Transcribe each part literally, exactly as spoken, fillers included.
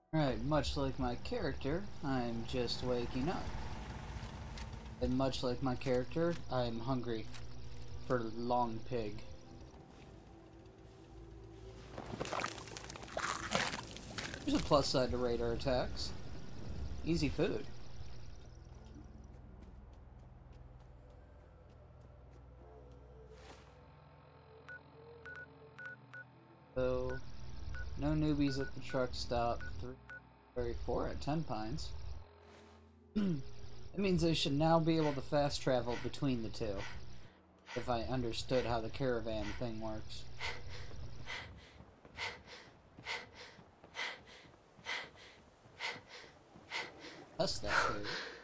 Right, much like my character, I'm just waking up. And much like my character, I'm hungry for long pig. There's a plus side to radar attacks. Easy food. So, no newbies at the truck stop. Three, three, four at Ten Pines. It means I should now be able to fast travel between the two. If I understood how the caravan thing works. That's that food.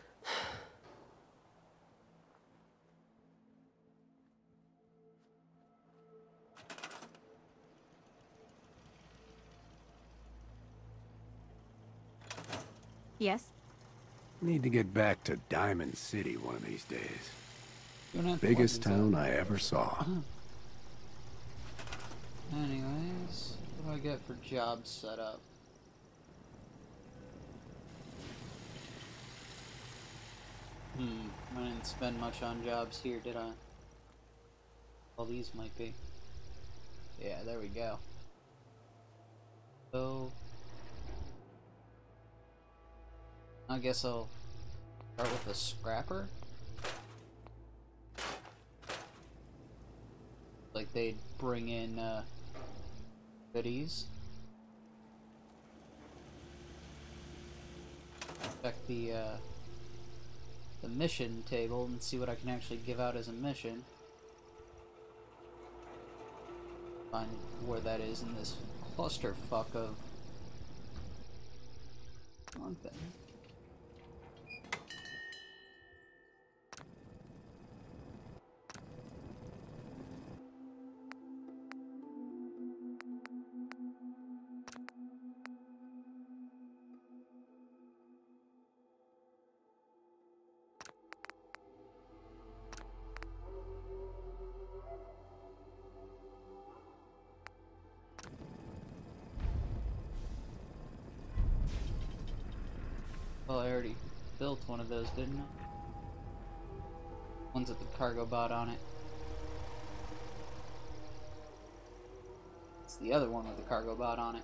Yes? Need to get back to Diamond City one of these days. Biggest town I ever saw. Anyways, what do I get for jobs set up? Hmm, I didn't spend much on jobs here, did I? Well, these might be. Yeah, there we go. So, I guess I'll start with a scrapper. Like they'd bring in uh, goodies. Check the uh, the mission table and see what I can actually give out as a mission. Find where that is in this clusterfuck of one thing. Well, I already built one of those, didn't I? One's with the cargo bot on it. It's the other one with the cargo bot on it.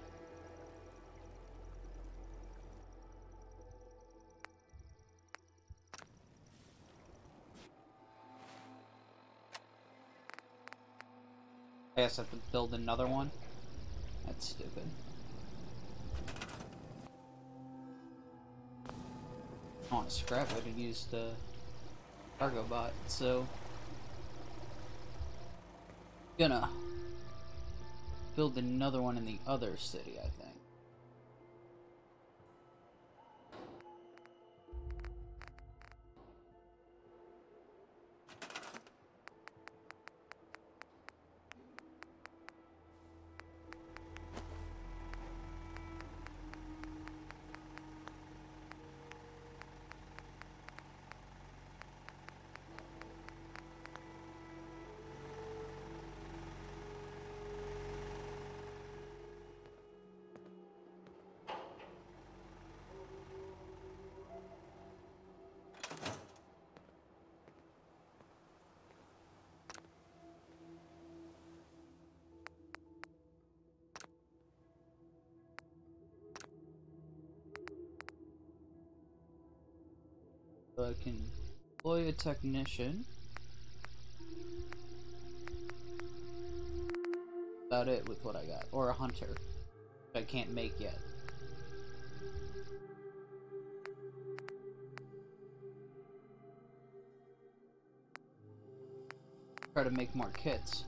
I guess I have to build another one? That's stupid. I want to scrap it and use the cargo bot, so gonna build another one in the other city, I think. So I can employ a technician. About it with what I got. Or a hunter. Which I can't make yet. Try to make more kits.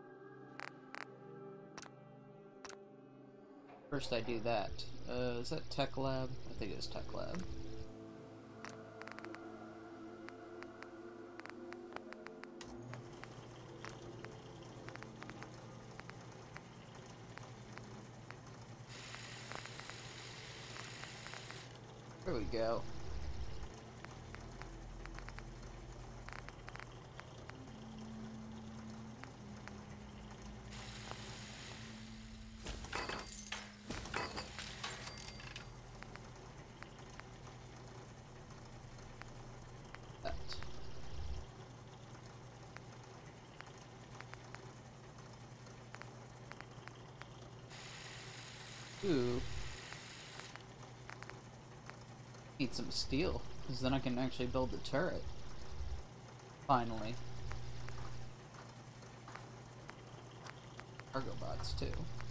First I do that. Uh, is that Tech Lab? I think it's Tech Lab. There we go. Ooh. Need some steel, because then I can actually build the turret. Finally. Cargo bots, too.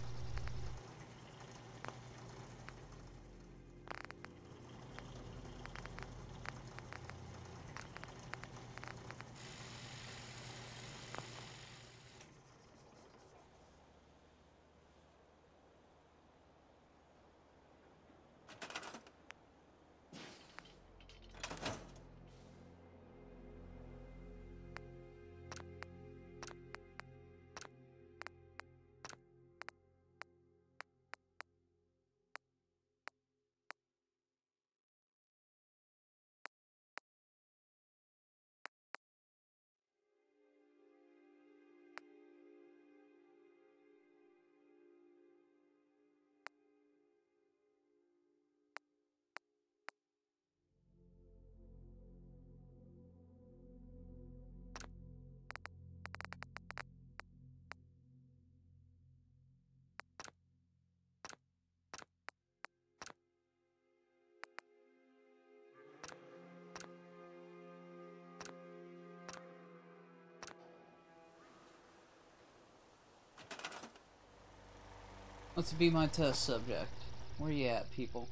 Let's be my test subject. Where you at, people?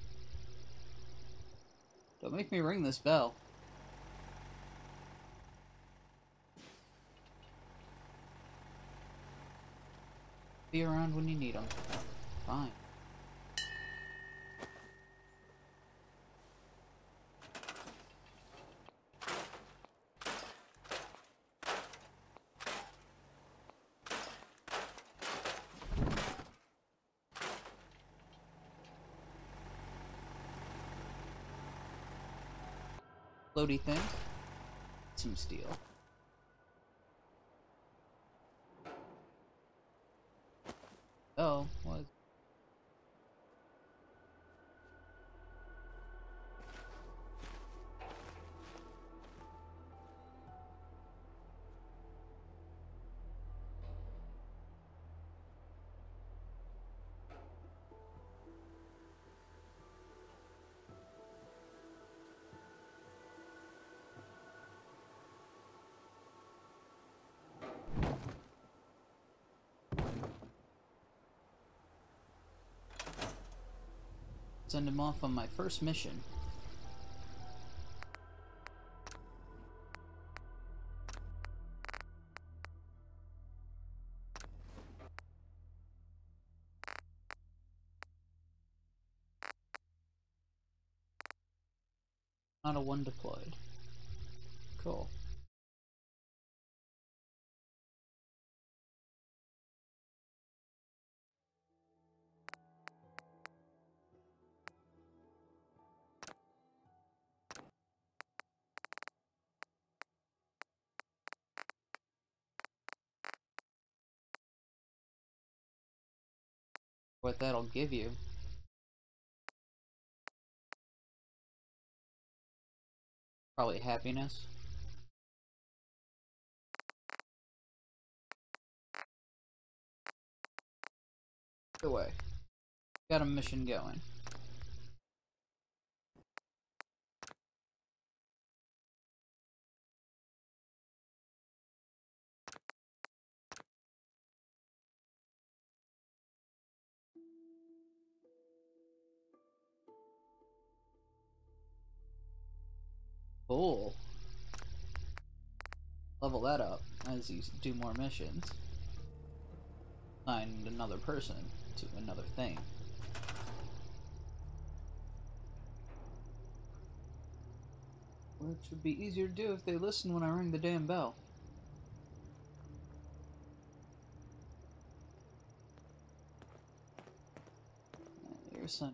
Don't make me ring this bell. Be around when you need them. Fine. Floaty thing. Some steel. Oh, what? Send him off on my first mission. Not a one deployed. Cool. What that'll give you. Probably happiness. Either way. Got a mission going. Cool. Level that up as you do more missions. Find another person to another thing. Which would be easier to do if they listen when I ring the damn bell. Here's some.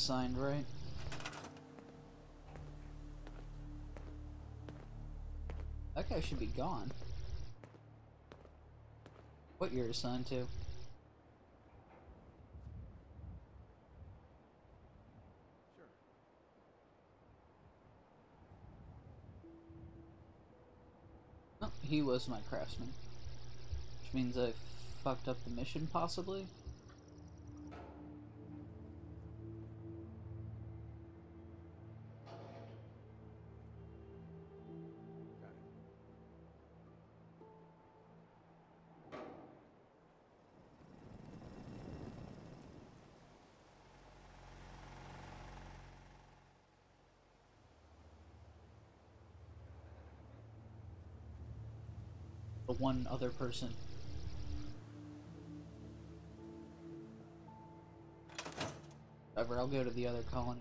assigned, right? That guy should be gone. What you're assigned to? Oh, he was my craftsman. Which means I fucked up the mission, possibly? The one other person. However, I'll go to the other colony.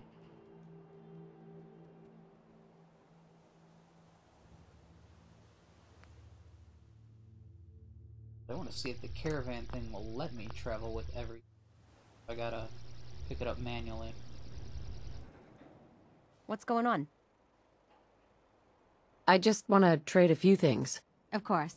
I want to see if the caravan thing will let me travel with every... I gotta pick it up manually. What's going on? I just want to trade a few things. Of course.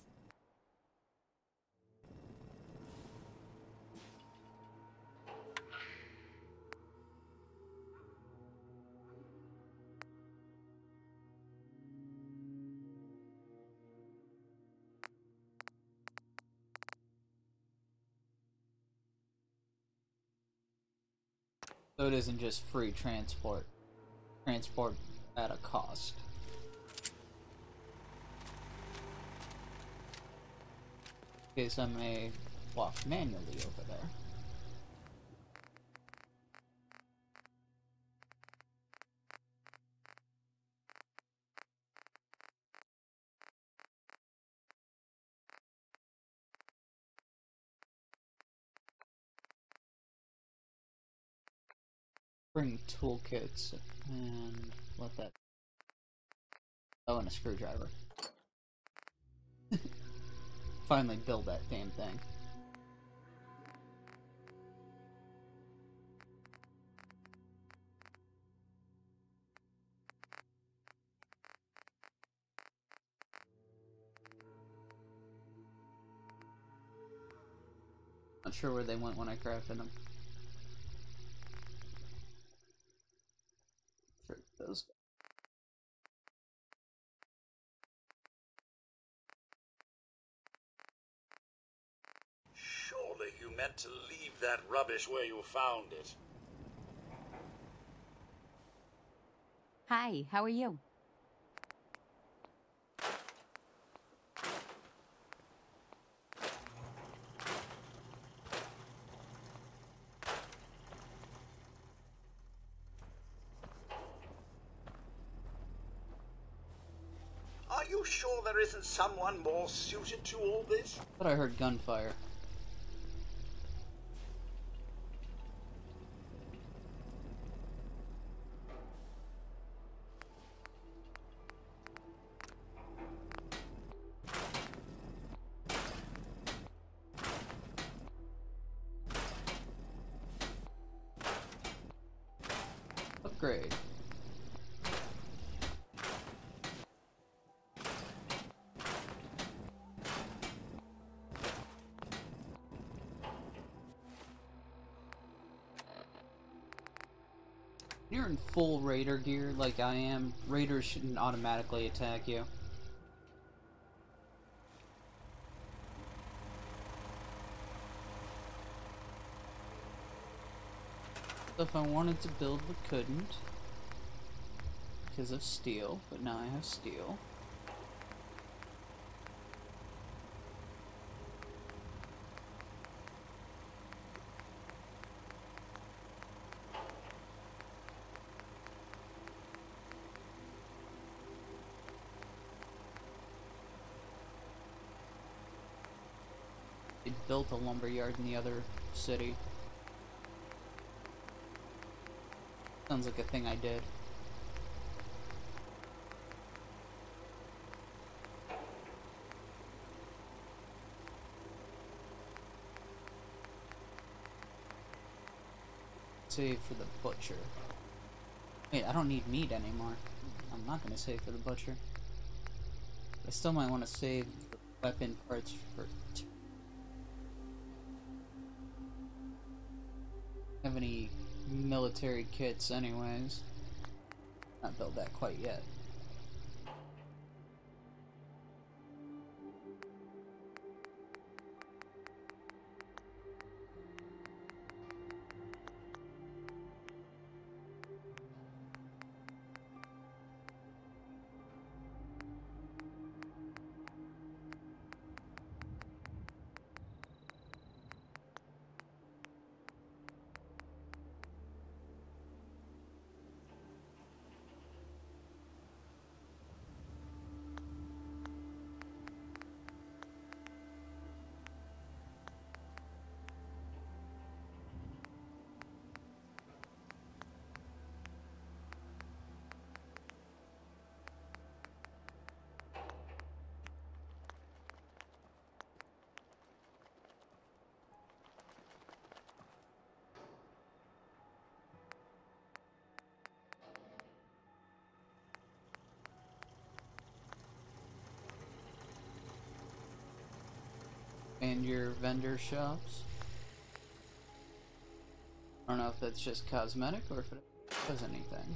So it isn't just free transport. Transport at a cost. In case I may walk manually over there. Bring toolkits and let that. Oh, and a screwdriver. Finally build that damn thing. Not sure where they went when I crafted them. Sure, those. Surely you meant to leave that rubbish where you found it. Hi, how are you? Are you sure there isn't someone more suited to all this? But I heard gunfire. Upgrade. You're in full raider gear like I am. Raiders shouldn't automatically attack you. If I wanted to build but couldn't because of steel, but now I have steel. They built a lumberyard in the other city. Sounds like a thing I did. save for the butcher. Wait, I don't need meat anymore. I'm not gonna save for the butcher. I still might want to save the weapon parts for... Have any military kits anyways. Not built that quite yet. And your vendor shops. I don't know if that's just cosmetic or if it does anything.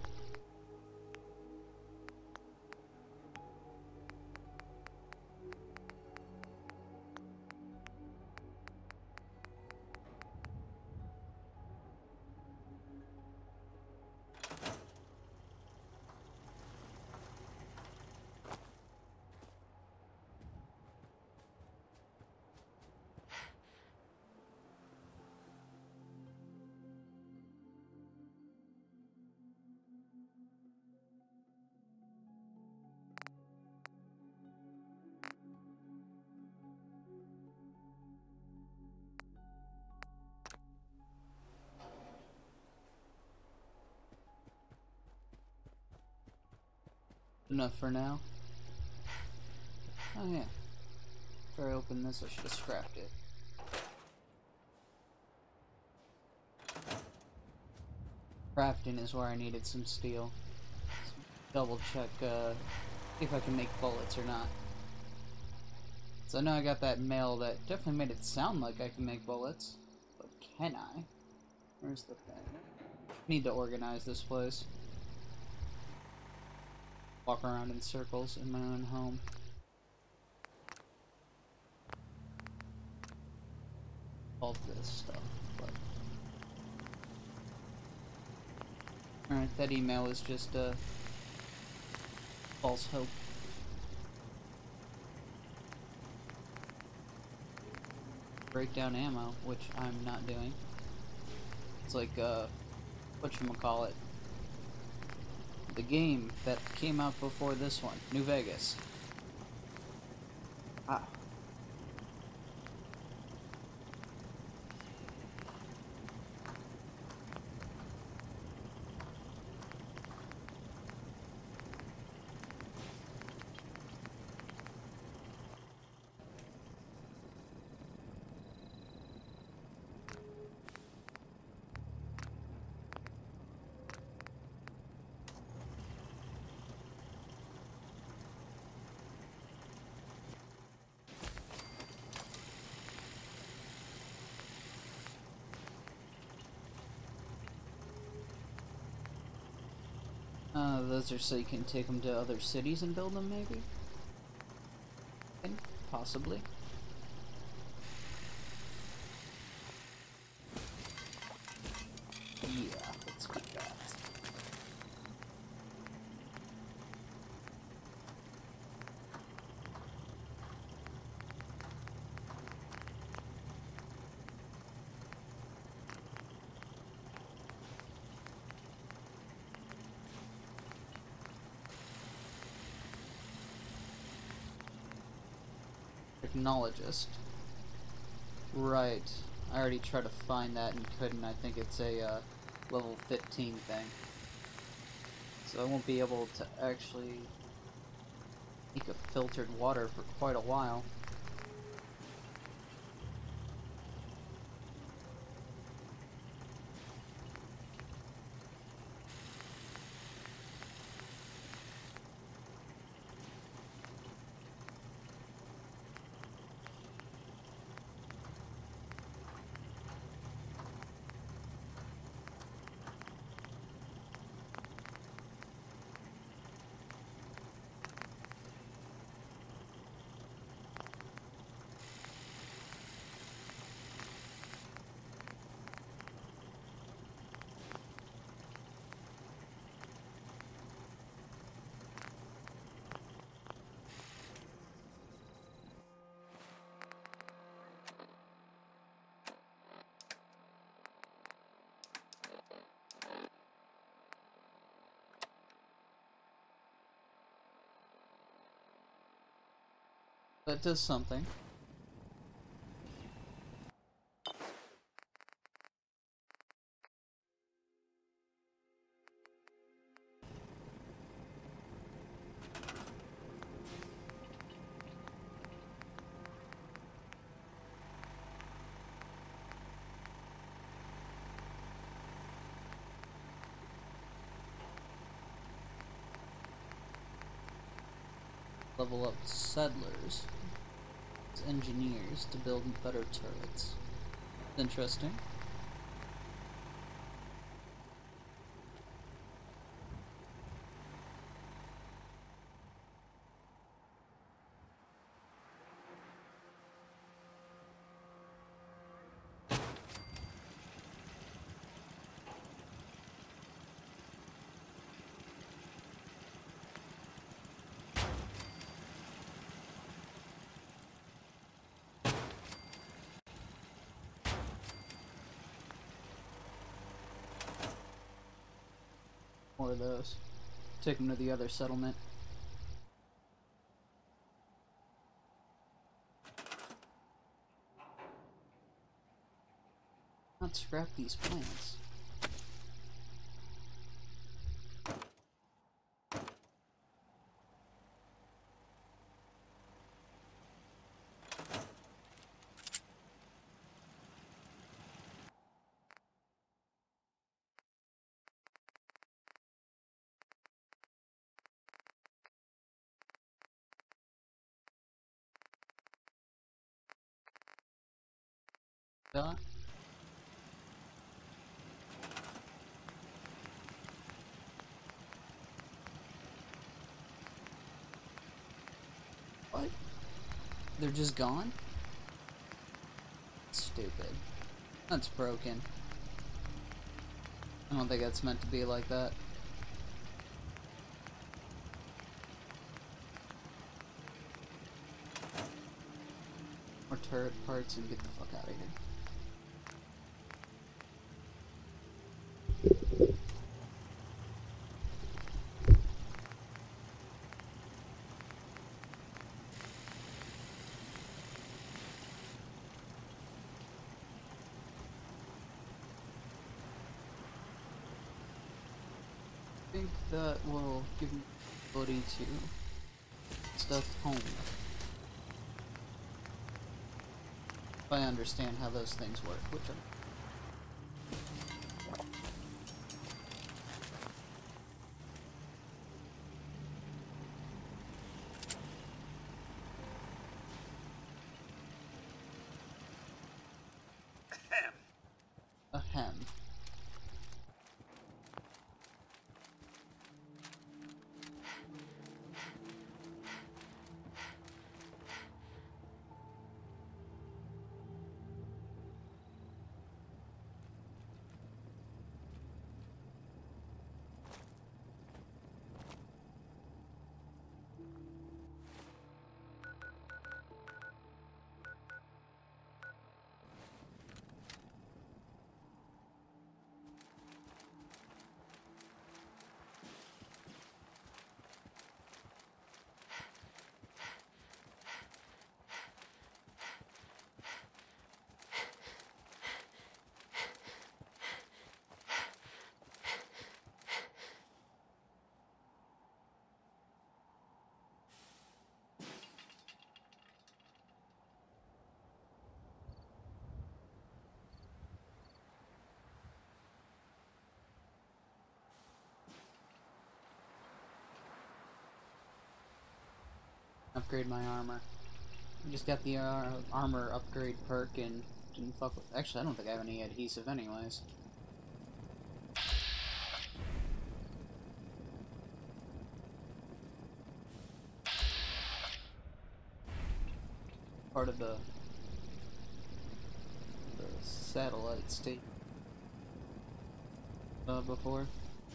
Enough for now. Oh yeah. After I opened this, I should have scrapped it. Crafting is where I needed some steel. Double check, uh, see if I can make bullets or not. So I know I got that mail that definitely made it sound like I can make bullets. But can I? Where's the thing? Need to organize this place. Walk around in circles in my own home. All this stuff, but... Alright, that email is just, uh... false hope. Break down ammo, which I'm not doing. It's like, uh... whatchamacallit. The game that came out before this one, New Vegas. Ah. Uh, those are so you can take them to other cities and build them, maybe? And possibly. Yeah, let's keep that. Technologist. Right. I already tried to find that and couldn't. I think it's a uh, level fifteen thing. So I won't be able to actually make a filtered water for quite a while. That does something. Level up settlers, engineers to build better turrets. Interesting. More of those. Take them to the other settlement. Not scrap these plants. Dot. What? They're just gone? Stupid. That's broken. I don't think that's meant to be like that. More turret parts and get the fuck out of here. I think that will give me the ability to stuff home. If I understand how those things work, which I Ahem. Upgrade my armor. I just got the uh, armor upgrade perk and didn't fuck with. Actually, I don't think I have any adhesive, anyways. Part of the the satellite state uh, before.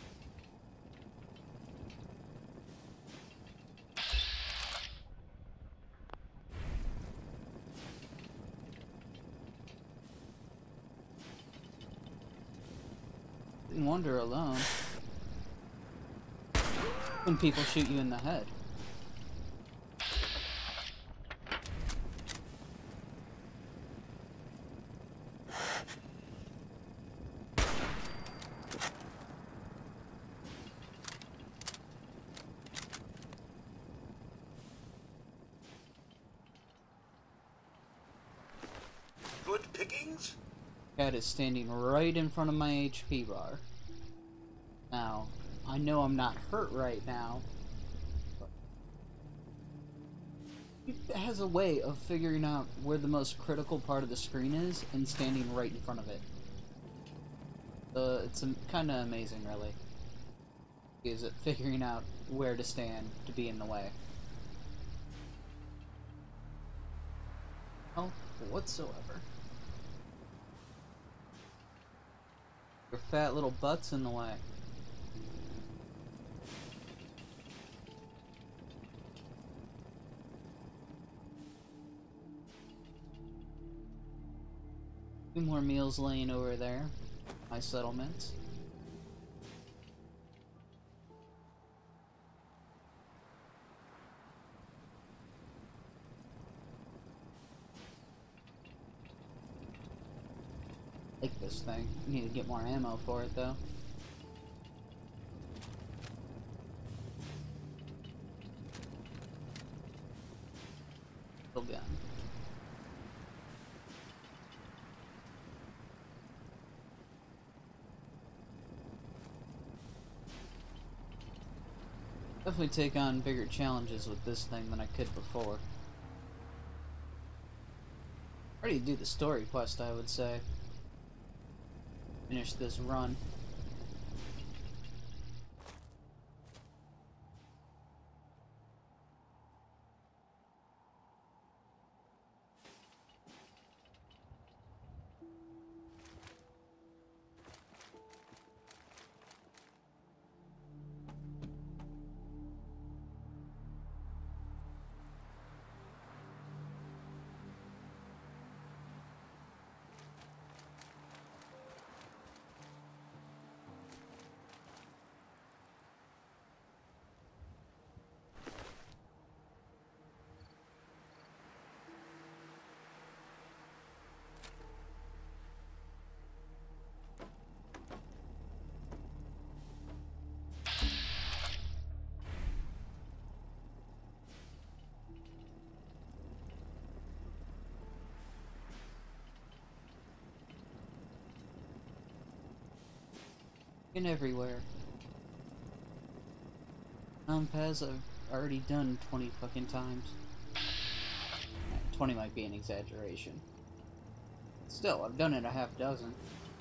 Wonder alone when people shoot you in the head. things? Cat is standing right in front of my H P bar. Now, I know I'm not hurt right now, but it has a way of figuring out where the most critical part of the screen is and standing right in front of it. Uh, it's kind of amazing, really. Is it figuring out where to stand to be in the way? Oh, whatsoever. Your fat little butt's in the way. Two more meals laying over there. My settlements. Like this thing. Need to get more ammo for it though. Still gun. Definitely take on bigger challenges with this thing than I could before. Ready to do the story quest, I would say. Finish this run. And everywhere. Um, Paz, I've already done twenty fucking times. twenty might be an exaggeration. Still, I've done it a half dozen.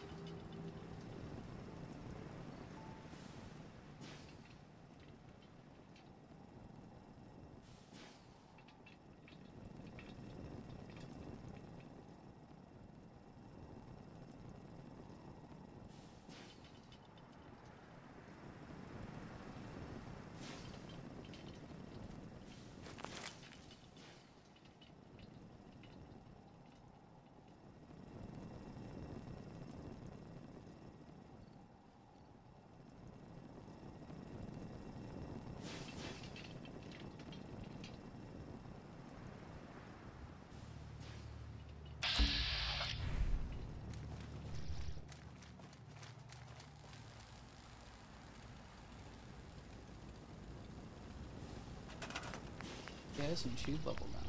Yeah, some chew bubble gum.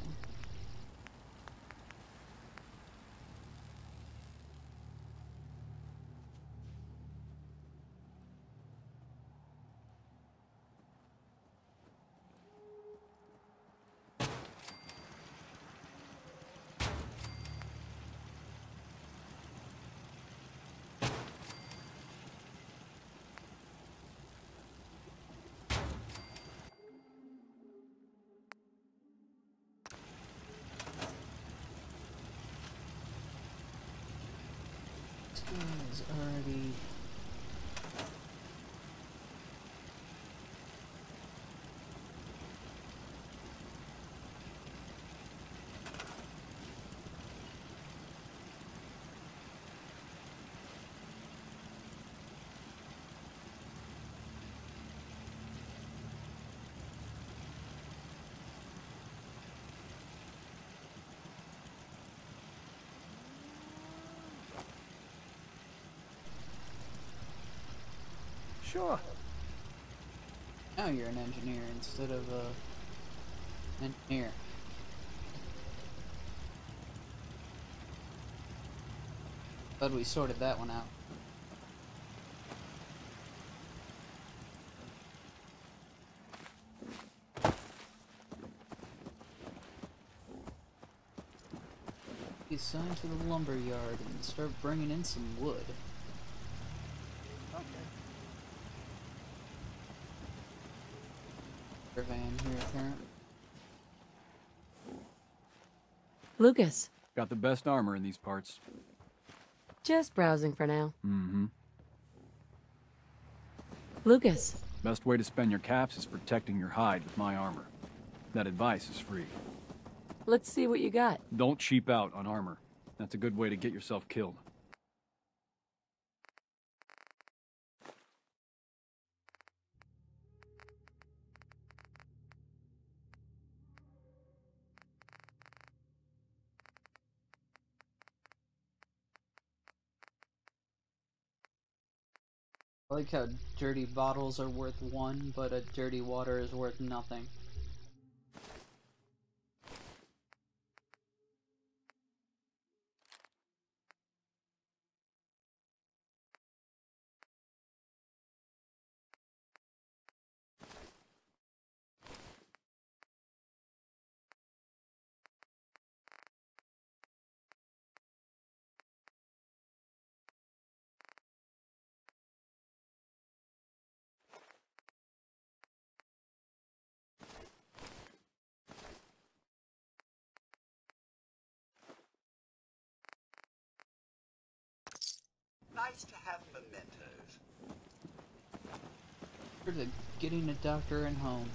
Is already Sure. now you're an engineer instead of a engineer. But we sorted that one out. Be assigned to the lumber yard and start bringing in some wood. Okay. Van here, apparently. Lucas, Got the best armor in these parts. just browsing for now. Mm-hmm. Lucas, Best way to spend your caps is protecting your hide with my armor. That advice is free. let's see what you got. Don't cheap out on armor. That's a good way to get yourself killed. I like how dirty bottles are worth one, but a dirty water is worth nothing. Nice to have mementos. For the getting a doctor and home.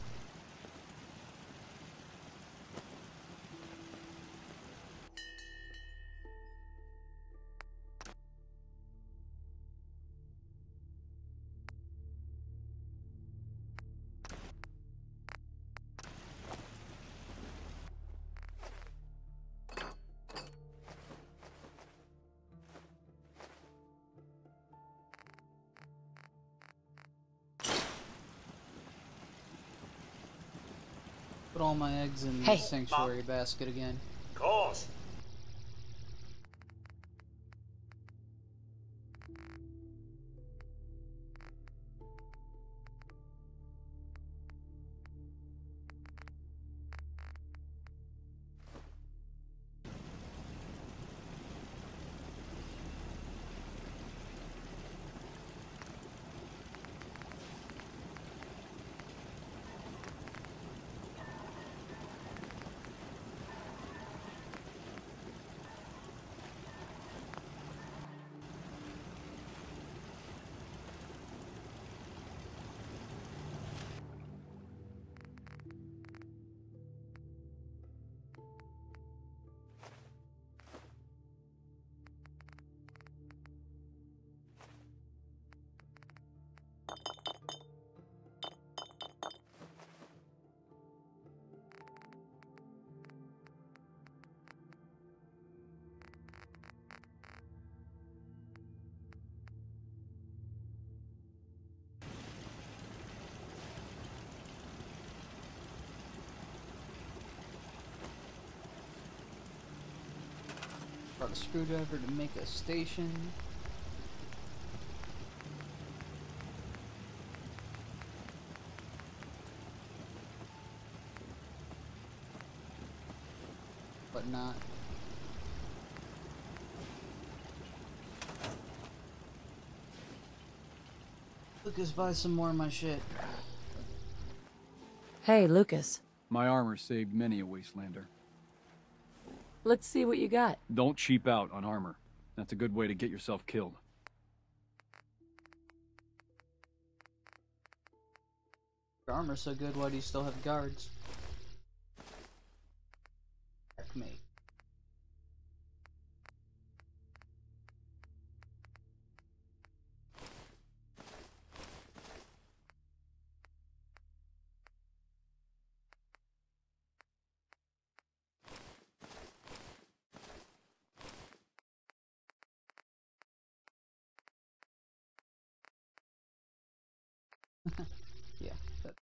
Put all my eggs in Hey, the sanctuary basket again. Of course. Brought a screwdriver to make a station. But not. Lucas, buy some more of my shit. Hey, Lucas, My armor saved many a wastelander. let's see what you got. Don't cheap out on armor. That's a good way to get yourself killed. Your armor's so good, why do you still have guards? Checkmate. Yeah, that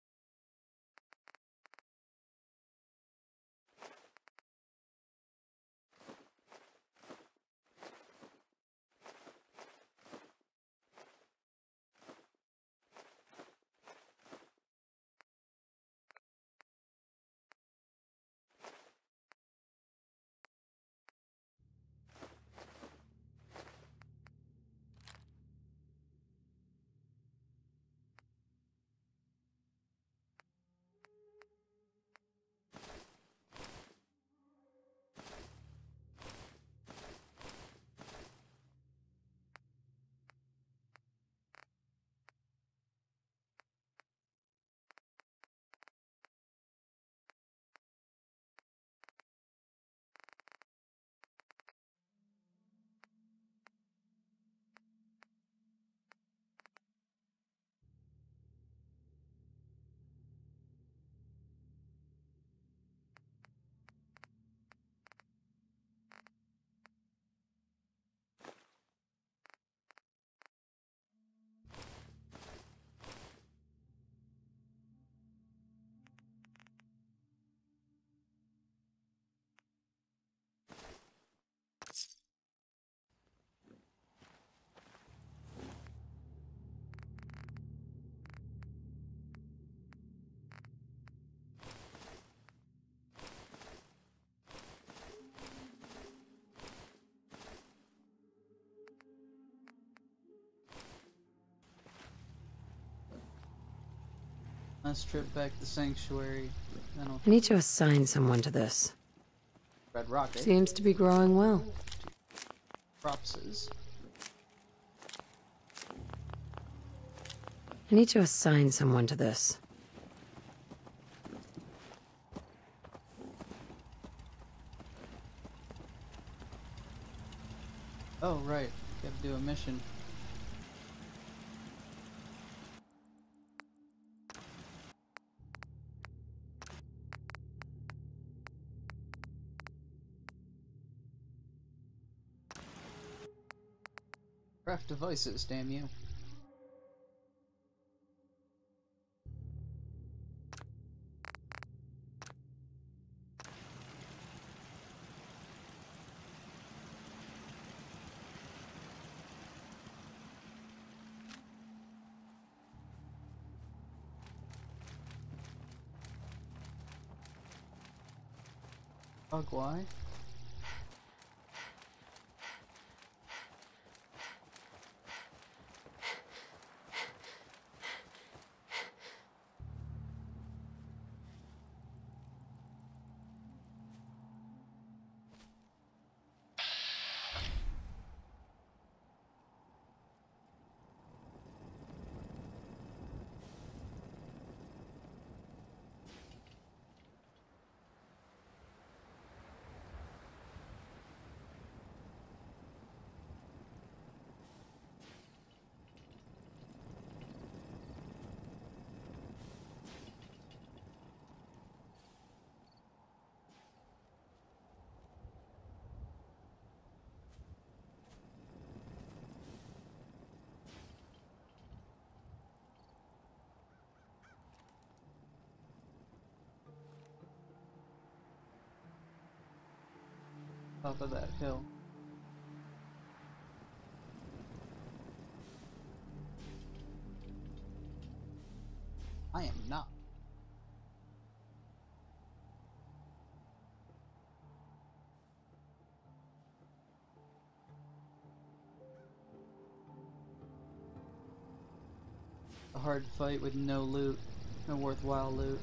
Last trip back to Sanctuary. Then I'll I need to assign someone to this. Red Rocket. Seems to be growing well. Propses. I need to assign someone to this. Oh, right. Gotta do a mission. Craft devices, damn you. Ogwai. Top of that hill. I am not. A hard fight with no loot, no worthwhile loot.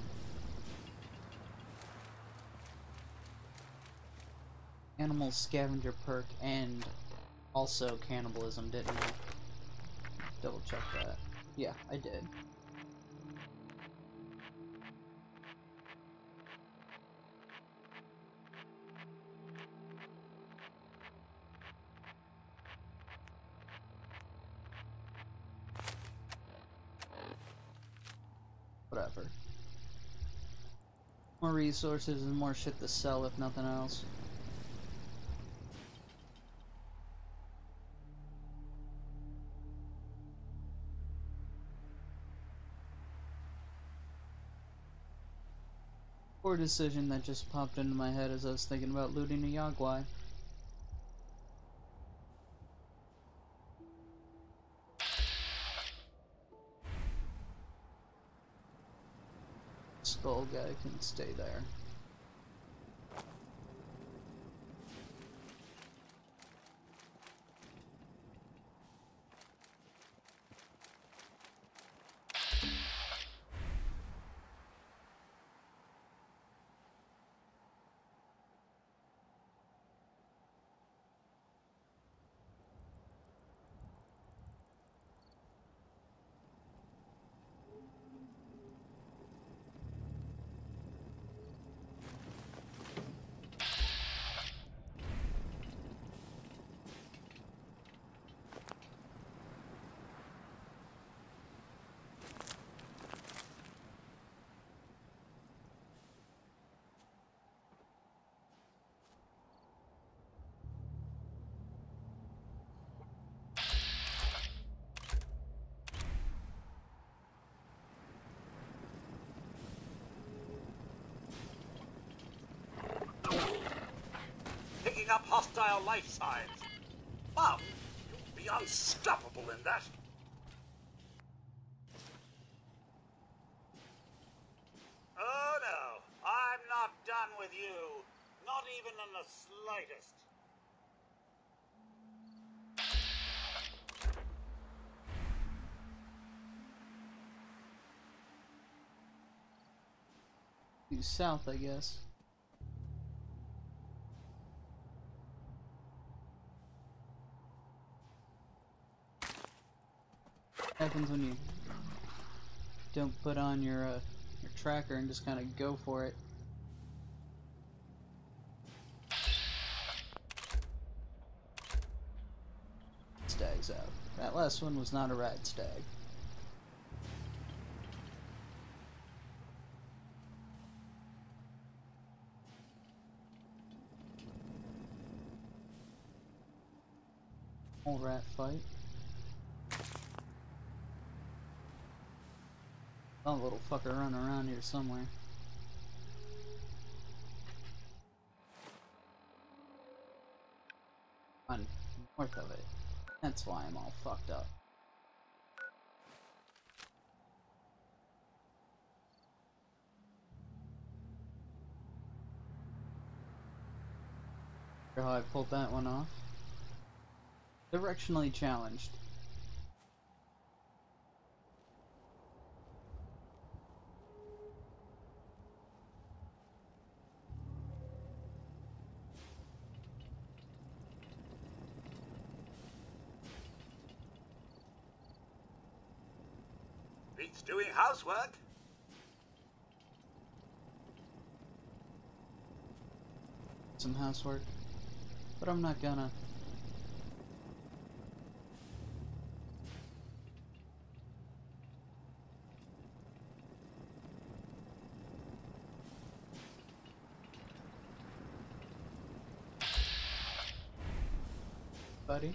Animal scavenger perk and also cannibalism, didn't I? Double check that. Yeah, I did. Whatever. More resources and more shit to sell if nothing else. Poor decision that just popped into my head as I was thinking about looting a Yagwai. Skull guy can stay there. Picking up hostile life signs. Mum, you'll be unstoppable in that. Oh no, I'm not done with you. Not even in the slightest. Due south, I guess. What happens when you don't put on your uh, your tracker and just kind of go for it? Stags out. That last one was not a rad stag. Whole rat fight. Some little fucker running around here somewhere. On north of it. That's why I'm all fucked up. How I pulled that one off. Directionally challenged. Beats doing housework. Some housework. But I'm not gonna. Buddy.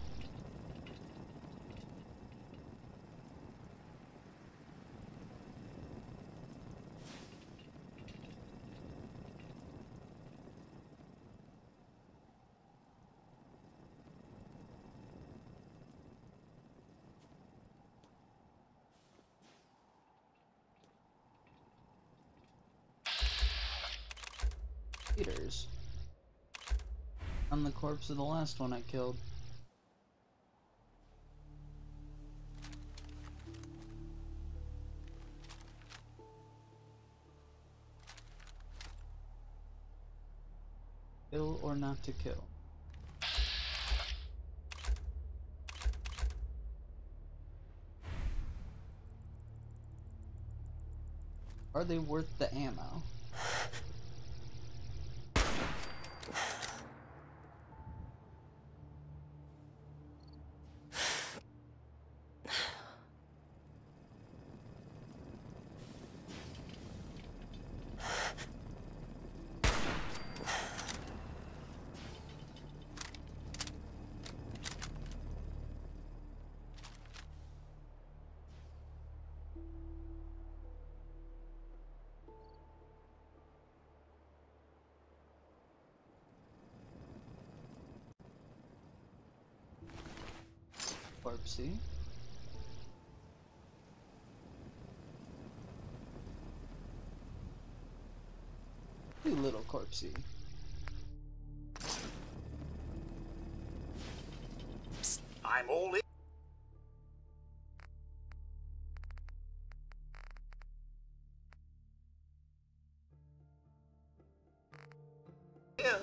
Peters. On the corpse of the last one I killed. Kill or not to kill? Are they worth the ammo? Corpsey. Too little corpsey. I'm all in. Yes.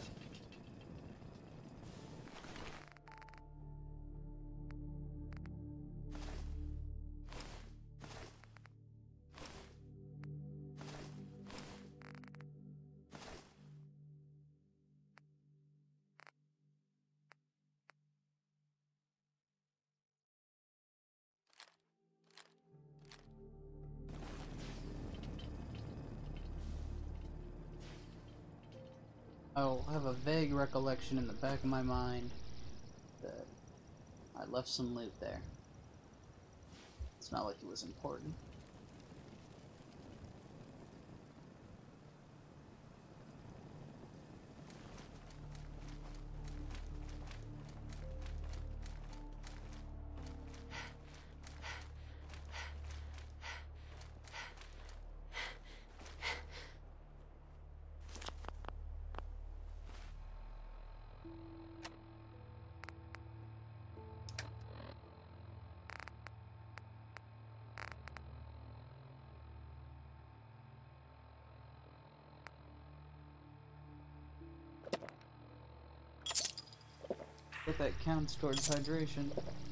I'll have a vague recollection in the back of my mind that I left some loot there. It's not like it was important. But that counts towards hydration.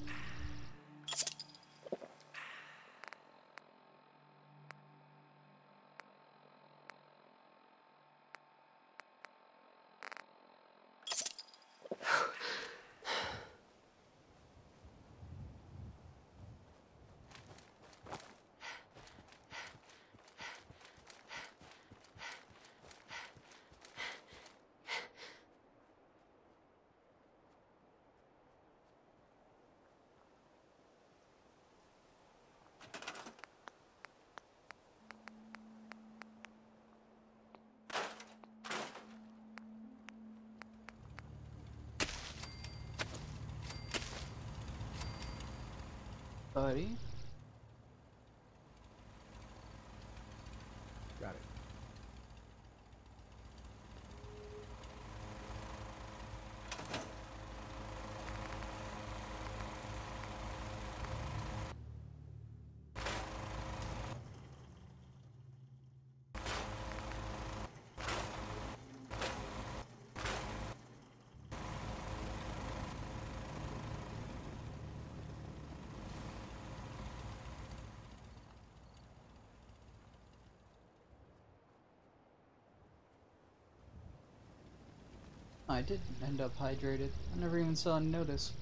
Buddy. Got it. I did end up hydrated. I never even saw a notice.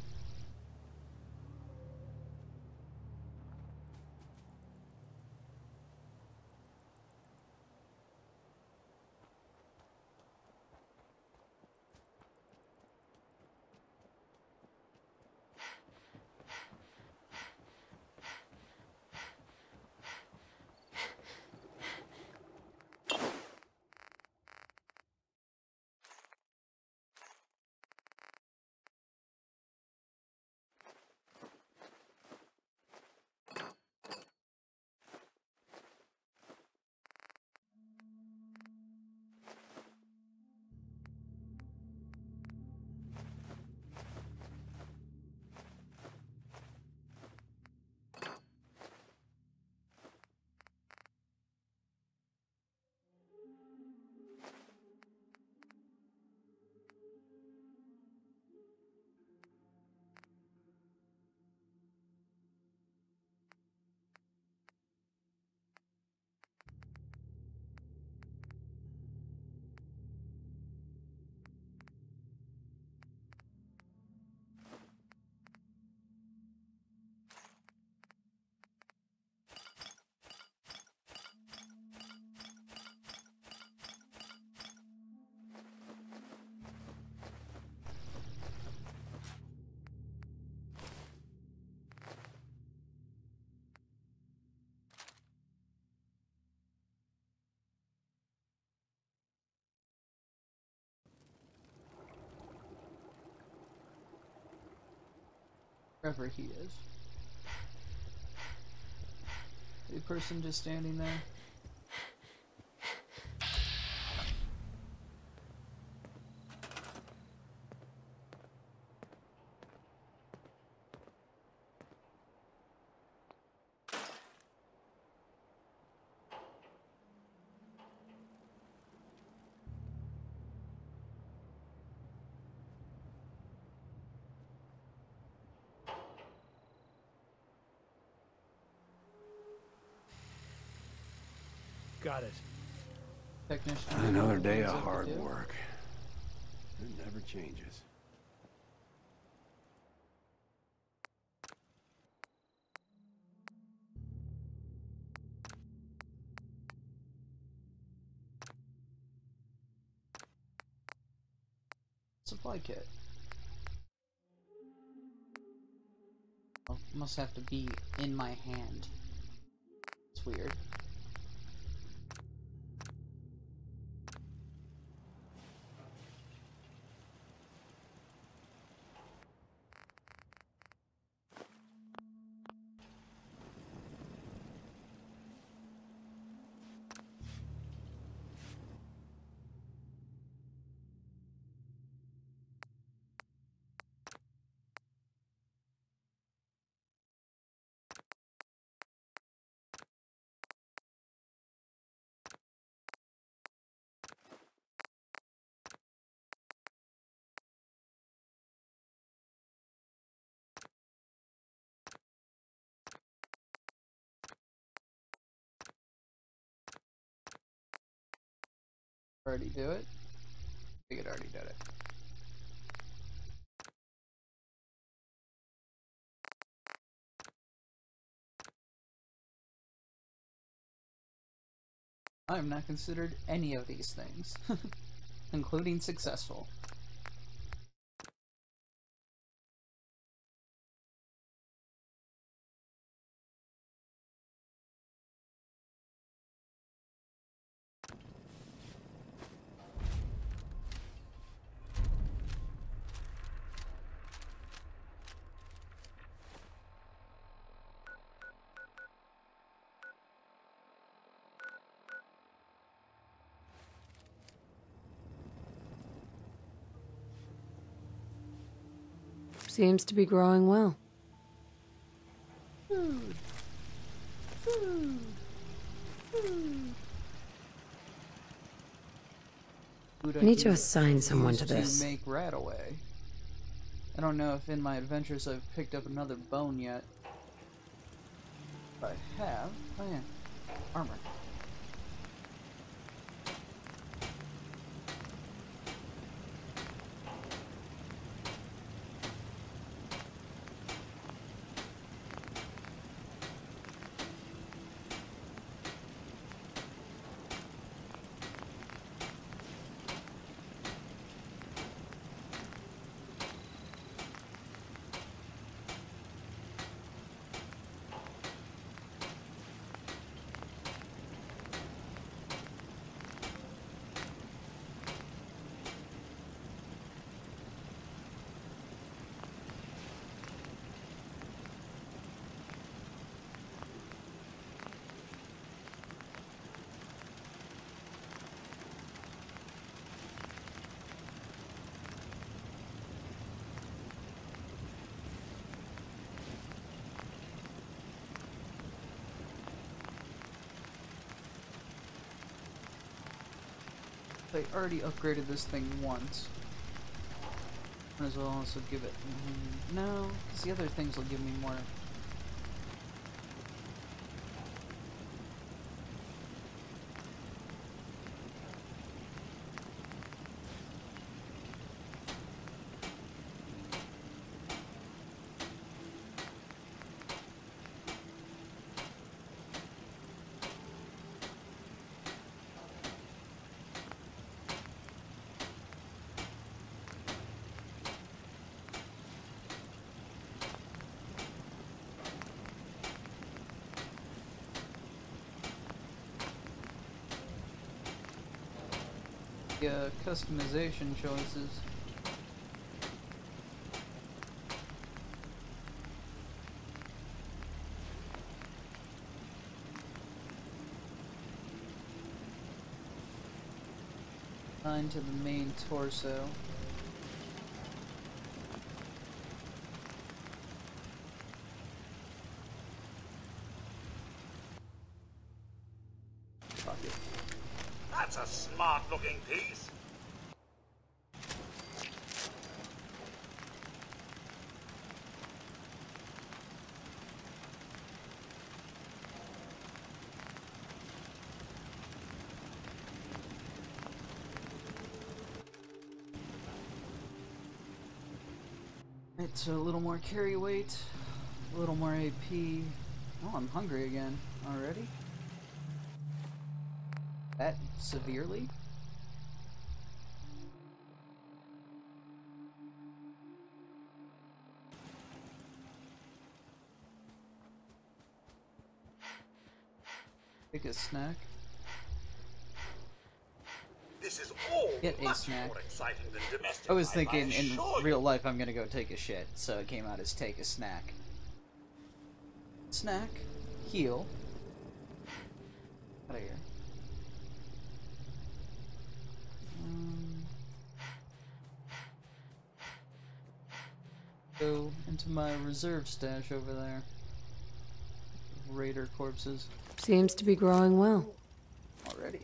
Wherever he is. A person just standing there. Got it. Technician. Another day Things of I could hard do. work. It never changes. Supply kit. Oh, must have to be in my hand. It's weird. Already do it? I think it already did it. I am not considered any of these things, including successful. Seems to be growing well. Food. Food. Food. Food I need can to assign someone use to this. make Radaway. I don't know if in my adventures I've picked up another bone yet. If I have. Oh yeah. Armor. I already upgraded this thing once. Might as well also give it... Mm, no, because the other things will give me more. Uh, customization choices. Assigned to the main torso. Fuck it. That's a smart-looking piece. It's a little more carry weight, a little more A P. Oh, I'm hungry again. Already? That severely? Take a snack. This is all Get a much snack. more exciting than domestic I was life, thinking I in assure real you. life I'm gonna go take a shit, so it came out as take a snack. Snack. Heal. Out of here. Um, go into my reserve stash over there. Raider corpses. Seems to be growing well. Already.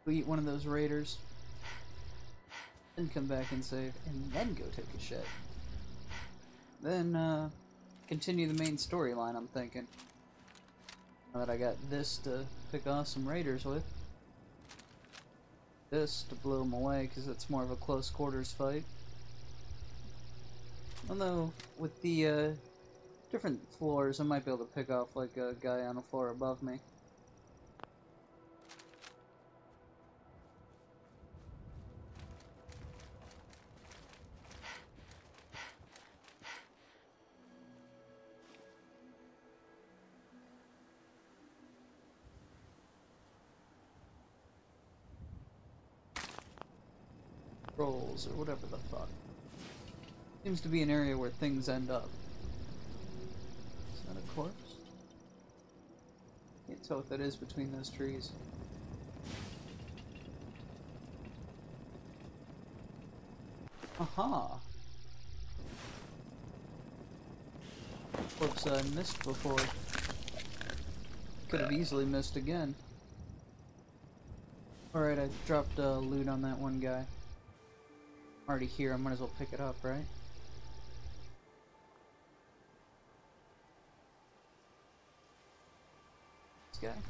Go eat one of those raiders. Then come back and save, and then go take a shit. Then, uh, continue the main storyline, I'm thinking. Now that I got this to pick off some raiders with. This to blow them away, because it's more of a close quarters fight. Although, with the, uh, different floors, I might be able to pick off, like, a guy on a floor above me. Rolls, or whatever the fuck. Seems to be an area where things end up. Is that a corpse? Can't tell what that is between those trees. Aha! Corpse I missed before. Could have easily missed again. Alright, I dropped uh, loot on that one guy. I'm already here, I might as well pick it up, right? This guy.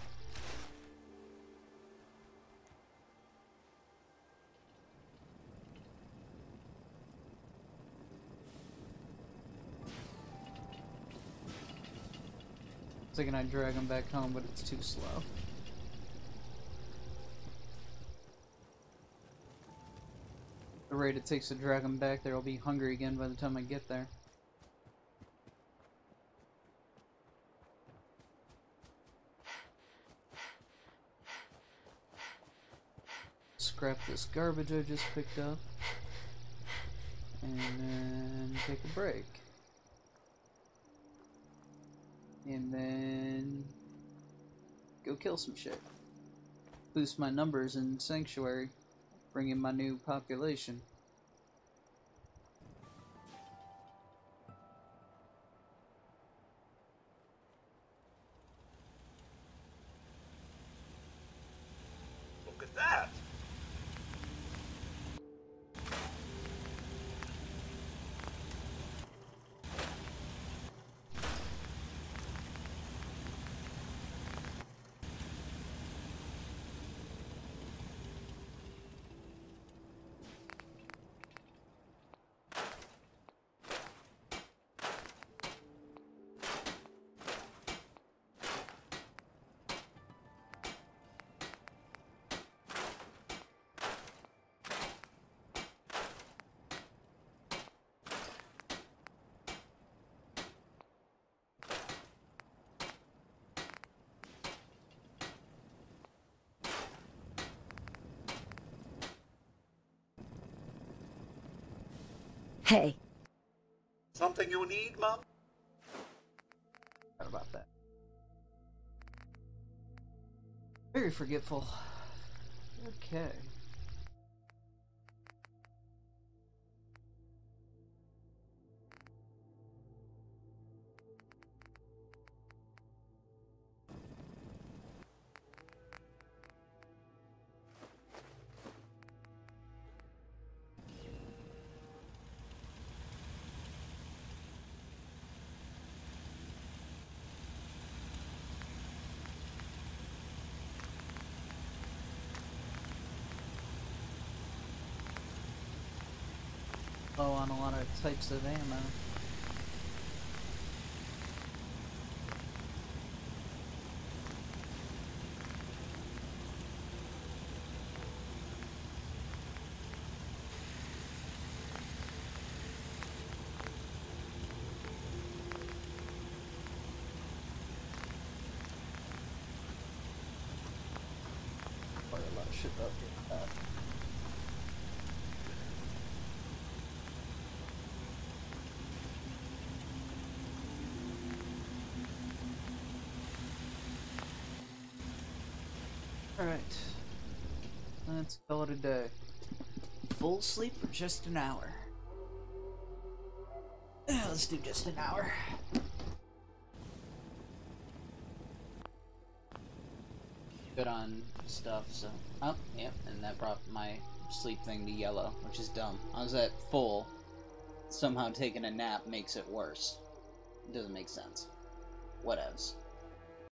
I was thinking I'd drag him back home, but it's too slow. The rate it takes to drag him back there, I'll be hungry again by the time I get there. Scrap this garbage I just picked up. And then take a break. And then go kill some shit. Boost my numbers in Sanctuary. Bring in my new population. Look at that! Hey. Something you need, Mum? Forgot about that. Very forgetful. Okay. Low on a lot of types of ammo. Quite a lot of shit up here. Uh, Alright, let's call it a day. Full sleep for just an hour. Yeah, let's do just an hour. good on stuff, so... Oh, yep, and that brought my sleep thing to yellow, which is dumb. I was at full. Somehow taking a nap makes it worse. It doesn't make sense. Whatevs.